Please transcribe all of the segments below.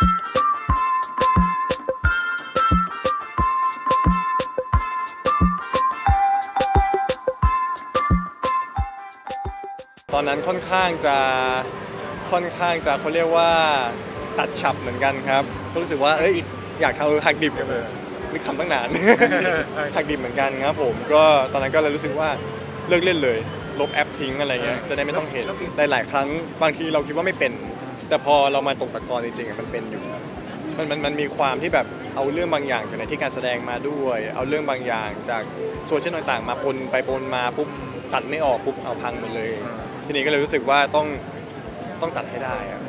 ตอนนั้นค่อนข้างจะเขาเรียกว่าตัดฉับเหมือนกันครับก็รู้สึกว่าอยากทำหักดิบนึกคำตั้งนาน หักดิบเหมือนกันครับผมก็ตอนนั้นก็เลยรู้สึกว่าเลิกเล่นเลยลบแอปทิ้งอะไรเงี้ยจะได้ไม่ต้องเห็นหลายครั้งบางทีเราคิดว่าไม่เป็นแต่พอเรามาตกตะกอนจริงๆมันเป็นอยู่มันมีความที่แบบเอาเรื่องบางอย่างจากในที่การแสดงมาด้วยเอาเรื่องบางอย่างจากโซเชียลต่างๆมาปนไปปนมาปุ๊บตัดไม่ออกปุ๊บเอาพังหมดเลยทีนี้ก็เลยรู้สึกว่าต้องตัดให้ได้ครับ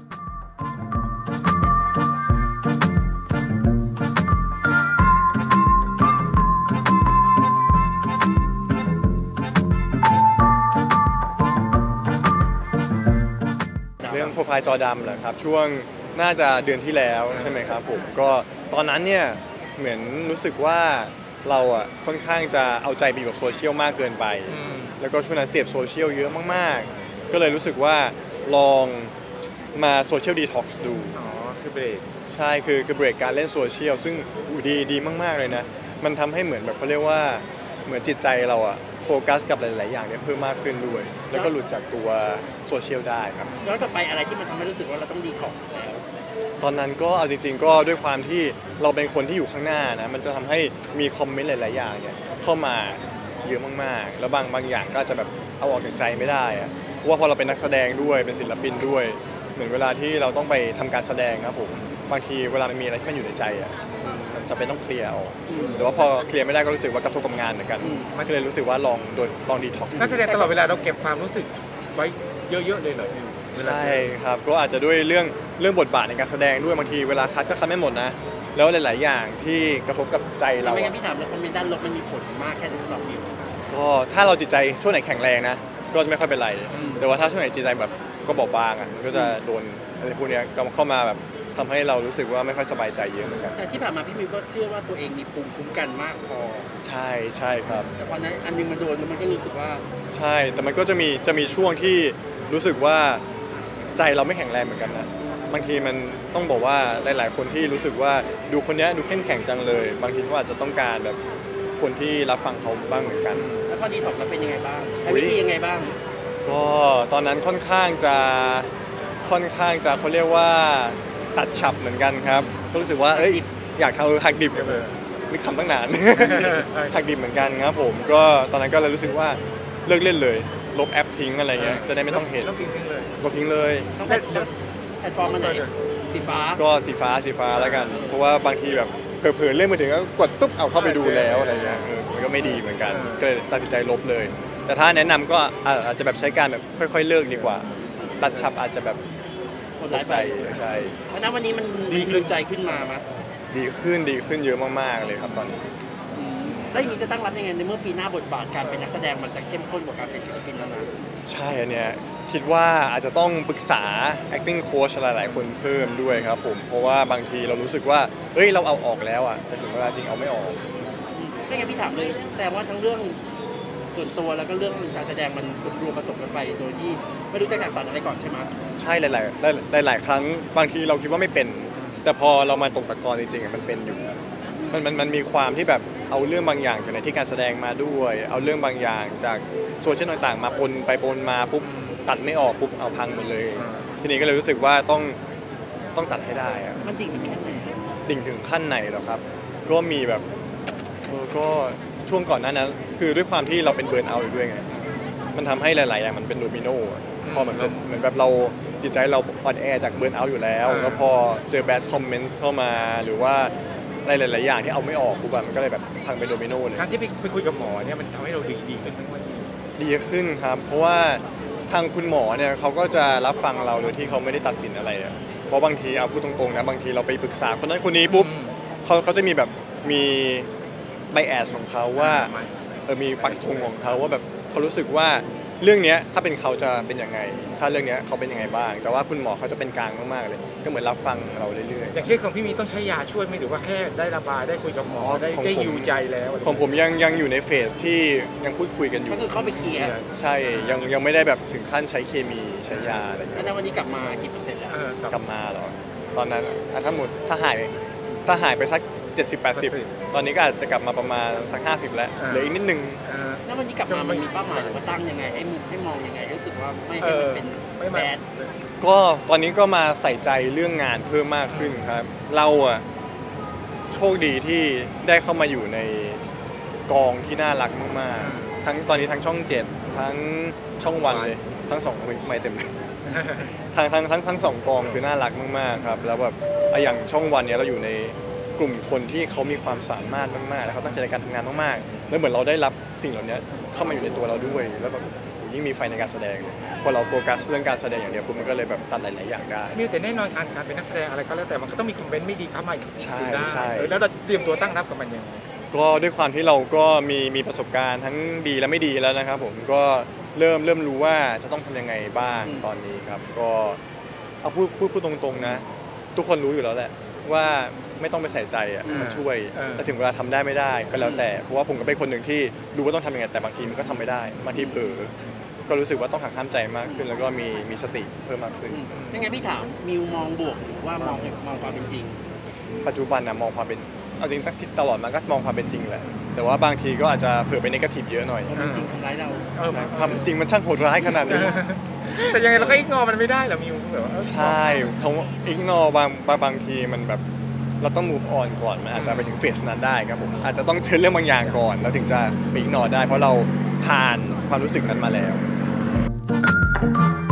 เรื่องโปรไฟล์จอดำเหรอครับช่วงน่าจะเดือนที่แล้วใช่ไหมครับผมก็ตอนนั้นเนี่ยเหมือนรู้สึกว่าเราอ่ะค่อนข้างจะเอาใจไปอยู่กับโซเชียลมากเกินไปแล้วก็ช่วงนั้นเสพโซเชียลเยอะมากๆก็เลยรู้สึกว่าลองมาโซเชียลดีท็อกซ์ดูคือเบรกใช่คือเบรกการเล่นโซเชียลซึ่งดีมากๆเลยนะมันทำให้เหมือนแบบเขาเรียกว่าเหมือนจิตใจเราอะโฟกัสกับหลายๆอย่างเนี่ยเพิ่มมากขึ้นด้วยแล้วก็หลุดจากตัวโซเชียลได้ครับย้อนกลับไปอะไรที่มันทำให้รู้สึกว่าเราต้องดีท็อกซ์แล้วตอนนั้นก็เอาจริงๆก็ด้วยความที่เราเป็นคนที่อยู่ข้างหน้านะมันจะทำให้มีคอมเมนต์หลายๆอย่างเนี่ยเข้ามาเยอะมากๆแล้วบางอย่างก็จะแบบเอาออกจากใจไม่ได้อะเพราะว่าพอเราเป็นนักแสดงด้วยเป็นศิลปินด้วยเหมือนเวลาที่เราต้องไปทำการแสดงครับผมบางทีเวลามันมีอะไรที่มันอยู่ในใจอ่ะมันจะเป็นต้องเคลียร์ออกแต่ว่าพอเคลียร์ไม่ได้ก็รู้สึกว่ากระทบกับงานเหมือนกันมันก็เลยรู้สึกว่าลองดีท็อกซ์นักแสดงตลอดเวลาเราเก็บความรู้สึกไว้เยอะๆเลยเหรอใช่ครับก็อาจจะด้วยเรื่องบทบาทในการแสดงด้วยบางทีเวลาคัดก็คัดไม่หมดนะแล้วหลายๆอย่างที่กระทบกับใจเราไม่งั้นพี่ถามแล้วคอมเมนต์ด้านลบมันมีผลมากแค่ไหนสำหรับพี่ก็ถ้าเราจิตใจช่วงไหนแข็งแรงนะก็จะไม่ค่อยเป็นไรแต่ว่าถ้าช่วงไหนจิตใจแบบก็บอบบางอ่ะมันก็จะโดนอะไรพวกนี้เข้ามาแบบทำให้เรารู้สึกว่าไม่ค่อยสบายใจเยอะเหมือนกันแต่ที่ผ่านมาพี่มิวก็เชื่อว่าตัวเองมีภูมิคุ้มกันมากพอใช่ครับแต่พอนั้นอันนึงมันโดนมันก็รู้สึกว่าใช่แต่มันก็จะมีช่วงที่รู้สึกว่าใจเราไม่แข็งแรงเหมือนกันนะบางทีมันต้องบอกว่าหลายๆคนที่รู้สึกว่าดูคนนี้ดูเข้มแข็งจังเลยบางทีก็อาจจะต้องการแบบคนที่รับฟังเขาบ้างเหมือนกันแล้วพอดีท็อกซ์เป็นยังไงบ้างใช้วิธียังไงบ้างก็ตอนนั้นค่อนข้างจะเขาเรียกว่าตัดฉับเหมือนกันครับก็รู้สึกว่าอยากทำหักดิบนึกคำตั้งนาน หักดิบเหมือนกันครับผมก็ตอนนั้นก็เลยรู้สึกว่าเลิกเล่นเลยลบแอปทิ้งอะไรเงี้ยจะได้ไม่ต้องเห็นลบทิ้งเลยแพลตฟอร์มมันไหนสีฟ้าก็สีฟ้าแล้วกันเพราะว่าบางทีแบบเผลอเล่นมือถือก็กดปุ๊บเอาเข้าไปดูแล้วอะไรเงี้ยมันก็ไม่ดีเหมือนกันก็เลยตัดสินใจลบเลยแต่ถ้าแนะนำก็อาจจะแบบใช้การแบบค่อยๆเลิกดีกว่าตัดฉับอาจจะแบบตกใจใช่เพราะนั้นวันนี้มันดีขึ้นใจขึ้นมาไหมดีขึ้นเยอะมากๆเลยครับตอนนี้แล้วอย่างนี้จะตั้งรับยังไงในเมื่อปีหน้าบทบาทการเป็นนักแสดงมันจะเข้มข้นกว่าการเป็นศิลปินแล้วนะใช่อันเนี้ยคิดว่าอาจจะต้องปรึกษา acting coach หลายๆคนเพิ่มด้วยครับผมเพราะว่าบางทีเรารู้สึกว่าเราเอาออกแล้วอ่ะแต่ถึงเวลาจริงเอาไม่ออกไม่งั้นพี่ถามเลยแสดงว่าทั้งเรื่องส่วนตัวแล้วก็เรื่องการแสดงมันรวมผสมกันไปโดยที่ไม่รู้จะจัดสรรอะไรก่อนใช่ไหมใช่หลายครั้งบางทีเราคิดว่าไม่เป็นแต่พอเรามาตกตะกอนจริงๆมันเป็นอยู่มันมีความที่แบบเอาเรื่องบางอย่างจากในที่การแสดงมาด้วยเอาเรื่องบางอย่างจากโซเชียลต่างๆมาปนไปปนมาปุ๊บตัดไม่ออกปุ๊บเอาพังหมดเลยทีนี้ก็เลยรู้สึกว่าต้องตัดให้ได้อะมันดิ่งถึงขั้นไหนดิ่งถึงขั้นไหนหรอครับก็มีแบบก็ช่วงก่อนหน้านั้นคือด้วยความที่เราเป็นเบิร์นเอาท์อยู่ด้วยไงมันทำให้หลายๆอย่างมันเป็นโดมิโนพอเหมือนแบบเราจิตใจเราอ่อนแอจากเบิร์นเอาท์อยู่แล้วแล้วพอเจอแบดคอมเมนต์เข้ามาหรือว่าหลายๆอย่างที่เอาไม่ออกปุ๊บมันก็เลยแบบพังเป็นโดมิโนเลยการที่ไปคุยกับหมอเนี่ยมันทำให้เราดีขึ้นไหมดีขึ้นครับเพราะว่าทางคุณหมอเนี่ยเขาก็จะรับฟังเราโดยที่เขาไม่ได้ตัดสินอะไรเพราะบางทีเอาพูดตรงๆนะบางทีเราไปปรึกษาคนนั้นคนนี้ปุ๊บเขาจะมีแบบมีไบแอสของเขาว่ามีปักธงของเขาว่าแบบเขารู้สึกว่าเรื่องนี้ถ้าเป็นเขาจะเป็นยังไงถ้าเรื่องนี้เขาเป็นยังไงบ้างแต่ว่าคุณหมอเขาจะเป็นกลางมากๆเลยก็เหมือนรับฟังเราเรื่อยๆอย่างเคสของพี่มีต้องใช้ยาช่วยไหมหรือว่าแค่ได้ระบายได้คุยกับหมอได้ฮิวใจแล้วของผมยังอยู่ในเฟสที่ยังพูดคุยกันอยู่ก็คือเข้าไปเคลียร์ใช่ยังไม่ได้แบบถึงขั้นใช้เคมีใช้ยาอะไรอย่างเงี้ยแล้ววันนี้กลับมากี่เปอร์เซ็นต์แล้วกลับมาหรอตอนนั้นถ้าหายไปสัก 70-80 ตอนนี้ก็อาจจะกลับมาประมาณสัก 50 แล้วเหลืออีกนิดนึงแล้ววันนี้กลับมามันมีเป้าหมายหรือว่าตั้งยังไงให้มองยังไงให้รู้สึกว่าไม่ให้มันเป็นแบดก็ตอนนี้ก็มาใส่ใจเรื่องงานเพิ่มมากขึ้นครับ เราอะโชคดีที่ได้เข้ามาอยู่ในกองที่น่ารักมากๆทั้งตอนนี้ทั้งช่อง 7 ทั้งช่องวันเลยทั้งสองไม่เต็มเลยทั้งสองกองคือน่ารักมากๆครับแล้วแบบอย่างช่องวันเนี้ยเราอยู่ในกลุ่มคนที่เขามีความสามารถมากๆแล้วเขาตั้งใจในการทำงานมากๆแล้วเหมือนเราได้รับสิ่งเหล่านี้เข้ามาอยู่ในตัวเราด้วยแล้วแบบยิ่งมีไฟในการแสดงเลยพอเราโฟกัสเรื่องการแสดงอย่างเดียวปุ๊บมันก็เลยแบบตัดหลายๆอย่างได้มีแต่แน่นอนการเป็นนักแสดงอะไรก็แล้วแต่มันก็ต้องมีคอมเมนต์ไม่ดีเข้ามาอยู่ใช่ได้ใช่แล้วเราเตรียมตัวตั้งรับกับมันยังไงก็ด้วยความที่เราก็มีประสบการณ์ทั้งดีและไม่ดีแล้วนะครับผมก็เริ่มรู้ว่าจะต้องทำยังไงบ้างตอนนี้ครับก็เอาพูดตรงๆนะทุกคนรู้อยู่แล้วแหละว่าไม่ต้องไปใส่ใจอ่ะมันช่วยแต่ถึงเวลาทำได้ไม่ได้ก็แล้วแต่เพราะว่าผมก็เป็นคนหนึ่งที่รู้ว่าต้องทำยังไงแต่บางทีมันก็ทำไม่ได้บางทีเผลอก็รู้สึกว่าต้องหักห้ามใจมากขึ้นแล้วก็มีสติเพิ่มมากขึ้นยังไงพี่ถามมิวมองบวกหรือว่ามองความเป็นจริงปัจจุบันนะมองความเป็นเอาจริงที่ตลอดมันก็มองความเป็นจริงแหละแต่ว่าบางทีก็อาจจะเผื่อไปเนกาทีฟเยอะหน่อยความเป็นจริงทำร้ายเราความจริงมันช่างโหดร้ายขนาดนี้แต่ยังไงเราก็อิกนอมันไม่ได้เหรอมิวแบบว่าใช่เขาอิกนบางทีมันแบบเราต้อง move on ก่อนมันอาจจะไปถึงเฟสนั้นได้ครับผมอาจจะต้องเชิญเรื่องบางอย่างก่อนแล้วถึงจะไปอิกนอได้เพราะเราผ่านความรู้สึกนั้นมาแล้ว